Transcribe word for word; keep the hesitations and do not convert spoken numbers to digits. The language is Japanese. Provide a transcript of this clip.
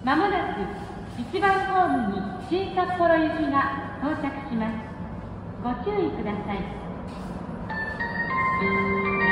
まもなくいちばんホームに新札幌行きが到着します。ご注意ください。